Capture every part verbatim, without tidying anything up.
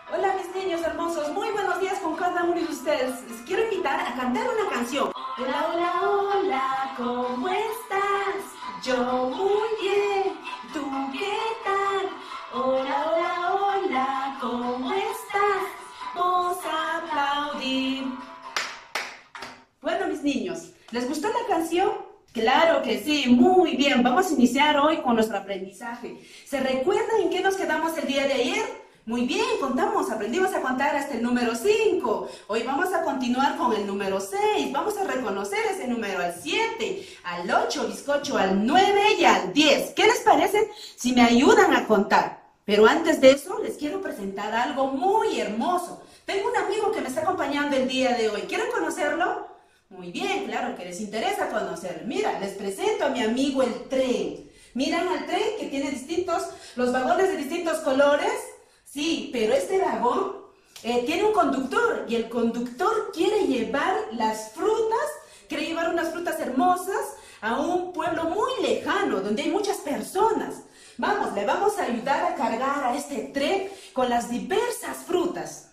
Hola mis niños hermosos, muy buenos días con cada uno de ustedes. Les quiero invitar a cantar una canción. Hola, hola, hola, ¿cómo estás? Yo muy bien, ¿tú qué tal? Hola, hola, hola, ¿cómo estás? Vamos a aplaudir. Bueno mis niños, ¿les gustó la canción? Claro que sí, muy bien. Vamos a iniciar hoy con nuestro aprendizaje. ¿Se recuerdan en qué nos quedamos el día de ayer? Muy bien, contamos, aprendimos a contar hasta el número cinco. Hoy vamos a continuar con el número seis. Vamos a reconocer ese número al siete, al ocho, bizcocho, al nueve y al diez. ¿Qué les parece si me ayudan a contar? Pero antes de eso, les quiero presentar algo muy hermoso. Tengo un amigo que me está acompañando el día de hoy. ¿Quieren conocerlo? Muy bien, claro que les interesa conocerlo. Mira, les presento a mi amigo el tren. ¿Miran al tren que tiene distintos, los vagones de distintos colores? Sí, pero este vagón eh, tiene un conductor y el conductor quiere llevar las frutas, quiere llevar unas frutas hermosas a un pueblo muy lejano donde hay muchas personas. Vamos, le vamos a ayudar a cargar a este tren con las diversas frutas.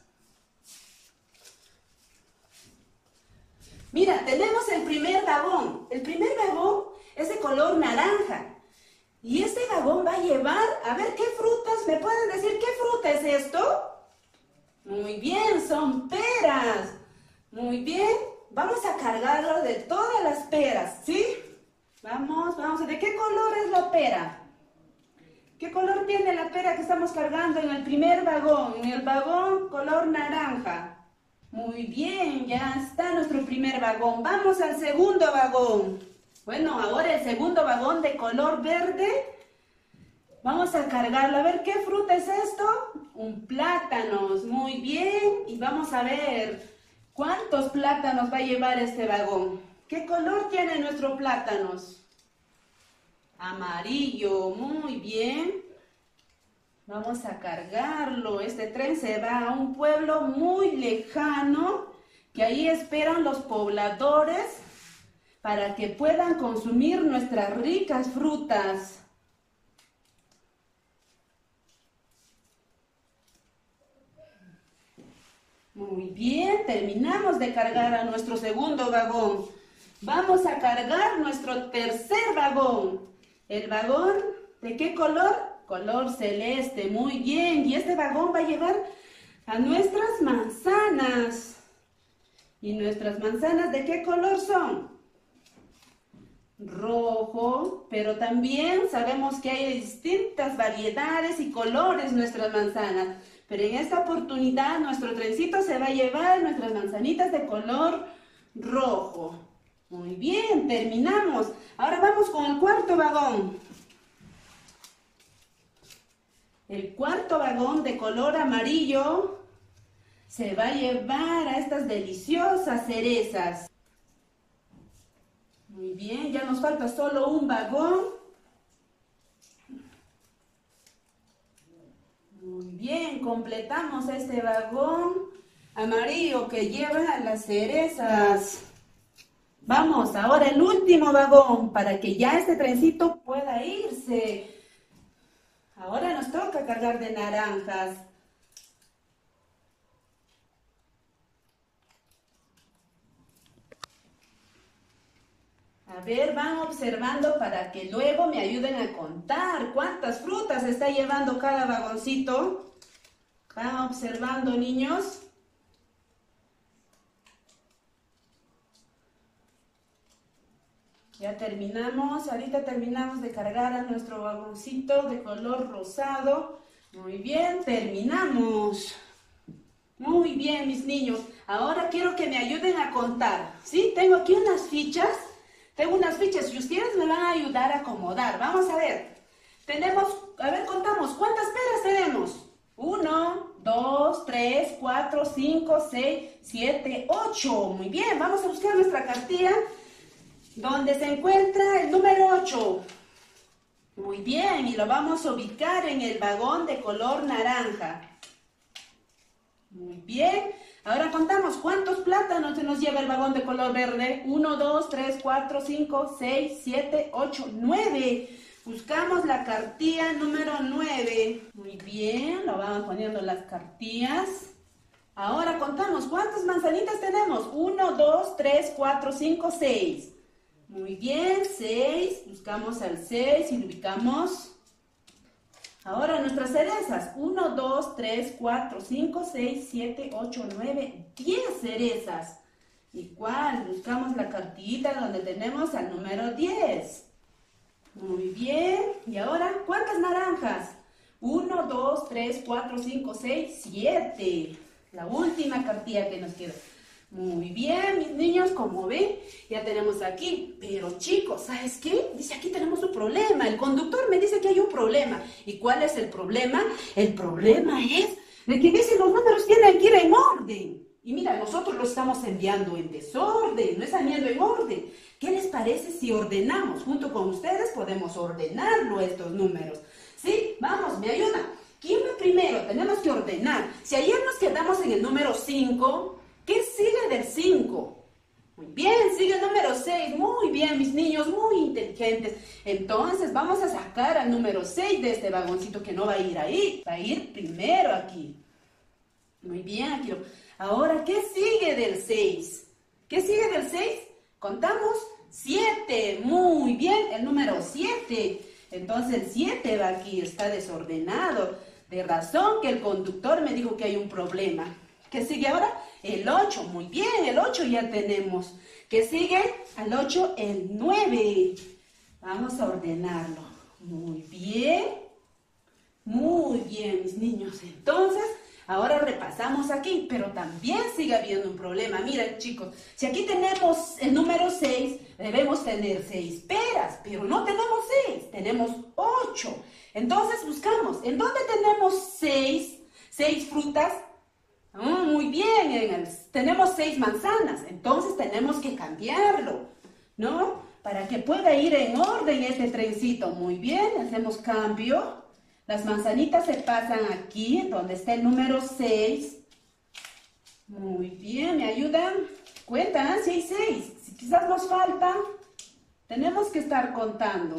Mira, tenemos el primer vagón. El primer vagón es de color naranja. Y este vagón va a llevar, a ver, ¿qué frutas? ¿Me pueden decir qué fruta es esto? Muy bien, son peras. Muy bien, vamos a cargarlo de todas las peras, ¿sí? Vamos, vamos, ¿de qué color es la pera? ¿Qué color tiene la pera que estamos cargando en el primer vagón? En el vagón color naranja. Muy bien, ya está nuestro primer vagón. Vamos al segundo vagón. Bueno, ahora el segundo vagón de color verde. Vamos a cargarlo. A ver, ¿qué fruta es esto? Un plátano. Muy bien. Y vamos a ver cuántos plátanos va a llevar este vagón. ¿Qué color tiene nuestro plátanos? Amarillo. Muy bien. Vamos a cargarlo. Este tren se va a un pueblo muy lejano, que ahí esperan los pobladores para que puedan consumir nuestras ricas frutas. Muy bien, terminamos de cargar a nuestro segundo vagón. Vamos a cargar nuestro tercer vagón. El vagón, ¿de qué color? Color celeste, muy bien. Y este vagón va a llevar a nuestras manzanas. ¿Y nuestras manzanas de qué color son? Rojo, pero también sabemos que hay distintas variedades y colores nuestras manzanas. Pero en esta oportunidad nuestro trencito se va a llevar nuestras manzanitas de color rojo. Muy bien, terminamos. Ahora vamos con el cuarto vagón. El cuarto vagón de color amarillo se va a llevar a estas deliciosas cerezas. Muy bien, ya nos falta solo un vagón. Muy bien, completamos este vagón amarillo que lleva las cerezas. Vamos, ahora el último vagón para que ya este trencito pueda irse. Ahora nos toca cargar de naranjas. A ver, van observando para que luego me ayuden a contar cuántas frutas está llevando cada vagoncito. Van observando, niños. Ya terminamos, ahorita terminamos de cargar a nuestro vagoncito de color rosado. Muy bien, terminamos. Muy bien, mis niños. Ahora quiero que me ayuden a contar. ¿Sí? Tengo aquí unas fichas. Tengo unas fichas y ustedes me van a ayudar a acomodar. Vamos a ver. Tenemos, a ver, contamos. ¿Cuántas peras tenemos? Uno, dos, tres, cuatro, cinco, seis, siete, ocho. Muy bien, vamos a buscar nuestra cartilla donde se encuentra el número ocho. Muy bien, y lo vamos a ubicar en el vagón de color naranja. Muy bien. Ahora contamos cuántos plátanos se nos lleva el vagón de color verde. uno, dos, tres, cuatro, cinco, seis, siete, ocho, nueve. Buscamos la cartilla número nueve. Muy bien, lo vamos poniendo las cartillas. Ahora contamos, ¿cuántas manzanitas tenemos? uno, dos, tres, cuatro, cinco, seis. Muy bien, seis. Buscamos al seis y lo ubicamos. Ahora nuestras cerezas. uno, dos, tres, cuatro, cinco, seis, siete, ocho, nueve, diez cerezas. Igual, buscamos la cartita donde tenemos al número diez. Muy bien. Y ahora, ¿cuántas naranjas? uno, dos, tres, cuatro, cinco, seis, siete. La última cartilla que nos queda. Muy bien, mis niños, como ven, ya tenemos aquí. Pero chicos, ¿sabes qué? Dice, aquí tenemos un problema. El conductor me dice que hay un problema. ¿Y cuál es el problema? El problema es de que dice los números tienen que ir en orden. Y mira, nosotros lo estamos enviando en desorden, no están yendo en orden. ¿Qué les parece si ordenamos? Junto con ustedes podemos ordenarlo estos números. ¿Sí? Vamos, me ayuda. ¿Quién va primero? Tenemos que ordenar. Si ayer nos quedamos en el número cinco, ¿qué sigue del cinco? Muy bien, sigue el número seis. Muy bien, mis niños, muy inteligentes. Entonces vamos a sacar al número seis de este vagoncito que no va a ir ahí. Va a ir primero aquí. Muy bien, aquí lo... Ahora, ¿qué sigue del seis? ¿Qué sigue del seis? Contamos siete. Muy bien, el número siete. Entonces el siete va aquí, está desordenado. De razón que el conductor me dijo que hay un problema. ¿Qué sigue ahora? El ocho. Muy bien, el ocho ya tenemos. ¿Qué sigue? Al ocho, el nueve. Vamos a ordenarlo. Muy bien. Muy bien, mis niños. Entonces... ahora repasamos aquí, pero también sigue habiendo un problema. Miren, chicos, si aquí tenemos el número seis, debemos tener seis peras, pero no tenemos seis, tenemos ocho. Entonces buscamos, ¿en dónde tenemos seis? ¿Seis frutas? Oh, muy bien, en el, tenemos seis manzanas, entonces tenemos que cambiarlo, ¿no? Para que pueda ir en orden este trencito. Muy bien, hacemos cambio. Las manzanitas se pasan aquí, donde está el número seis. Muy bien, ¿me ayudan? Cuentan, si hay seis. Si quizás nos falta, tenemos que estar contando.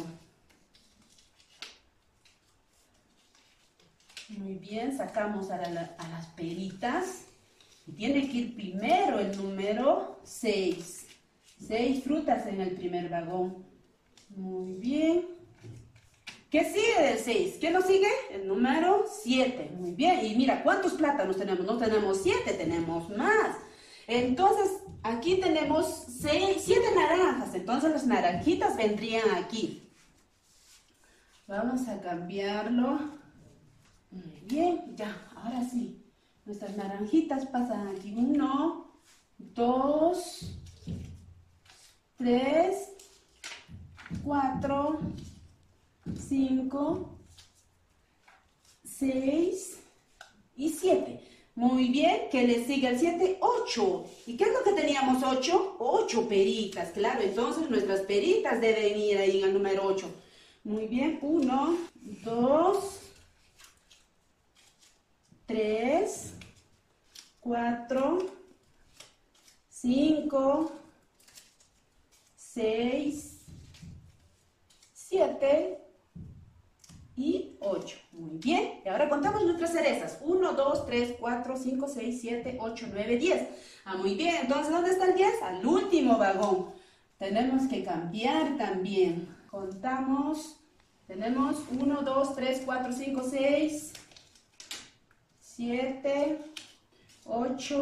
Muy bien, sacamos a, la, a las peritas. Y tiene que ir primero el número seis. Seis frutas en el primer vagón. Muy bien. ¿Qué sigue del seis? ¿Qué nos sigue? El número siete. Muy bien. Y mira, ¿cuántos plátanos tenemos? No tenemos siete, tenemos más. Entonces, aquí tenemos seis, siete naranjas. Entonces, las naranjitas vendrían aquí. Vamos a cambiarlo. Muy bien. Ya, ahora sí. Nuestras naranjitas pasan aquí. Uno, dos, tres, cuatro... cinco, seis y siete. Muy bien, ¿qué le sigue al siete? ocho. ¿Y qué es lo que teníamos ocho? ocho peritas, claro, entonces nuestras peritas deben ir ahí en el número ocho. Muy bien, uno, dos, tres, cuatro, cinco, seis, siete y ocho. Muy bien. Y ahora contamos nuestras cerezas. uno, dos, tres, cuatro, cinco, seis, siete, ocho, nueve, diez. Ah, muy bien. Entonces, ¿dónde está el diez? Al último vagón. Tenemos que cambiar también. Contamos. Tenemos uno, dos, tres, cuatro, cinco, seis, siete, ocho,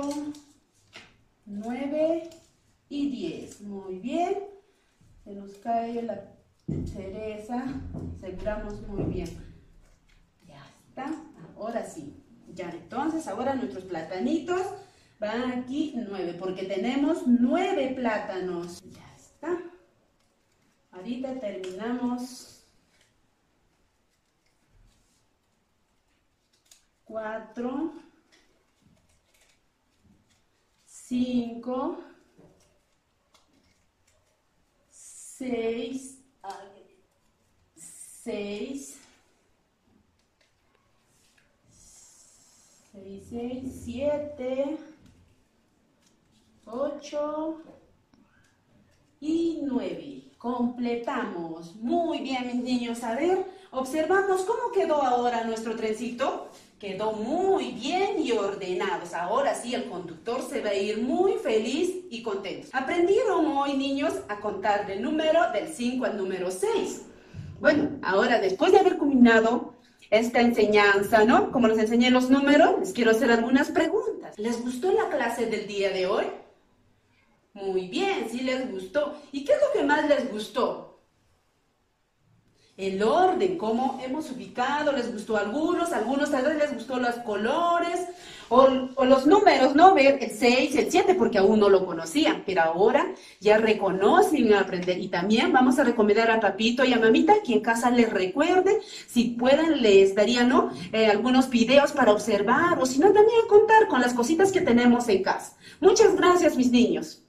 nueve y diez. Muy bien. Se nos cae la cereza, centramos muy bien. Ya está, ahora sí. Ya, entonces ahora nuestros platanitos van aquí nueve, porque tenemos nueve plátanos. Ya está. Ahorita terminamos. Cuatro, cinco, seis, seis, seis, seis, siete, ocho y nueve. Completamos. Muy bien, mis niños. A ver, observamos cómo quedó ahora nuestro trencito. Quedó muy bien y ordenados. Ahora sí, el conductor se va a ir muy feliz y contento. Aprendieron hoy, niños, a contar del número del cinco al número seis. Bueno, ahora después de haber culminado esta enseñanza, ¿no? Como les enseñé los números, les quiero hacer algunas preguntas. ¿Les gustó la clase del día de hoy? Muy bien, sí les gustó. ¿Y qué es lo que más les gustó? El orden, cómo hemos ubicado, les gustó a algunos, a algunos tal vez les gustó los colores o, o los números, ¿no? Ver el seis, el siete, porque aún no lo conocían, pero ahora ya reconocen y aprender. Y también vamos a recomendar a papito y a mamita que en casa les recuerde, si pueden les daría, ¿no? Eh, algunos videos para observar o si no también contar con las cositas que tenemos en casa. Muchas gracias, mis niños.